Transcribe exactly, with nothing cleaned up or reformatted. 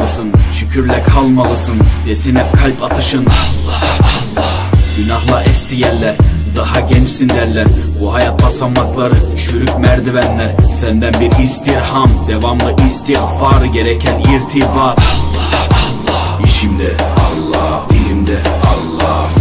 kalmasın, şükürle kalmalısın desin hep kalp atışın. Allah Allah. Günahla esti yerler, daha gençsin derler. Bu hayat basamakları, çürük merdivenler. Senden bir istirham, devamlı istiğfar, gereken irtibat. Allah Allah. İşimde Allah, dilimde Allah.